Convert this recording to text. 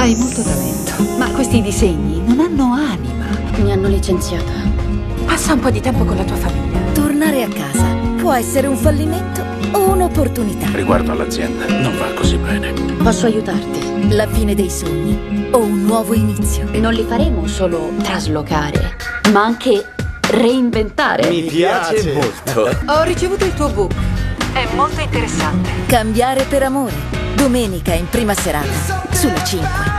Hai molto talento, ma questi disegni non hanno anima. Mi hanno licenziata. Passa un po' di tempo con la tua famiglia. Tornare a casa può essere un fallimento o un'opportunità. Riguardo all'azienda, non va così bene. Posso aiutarti? La fine dei sogni o un nuovo inizio. Non li faremo solo traslocare, ma anche reinventare. Mi piace molto. Ho ricevuto il tuo book. È molto interessante. Cambiare per amore. Domenica in prima serata sulla 5.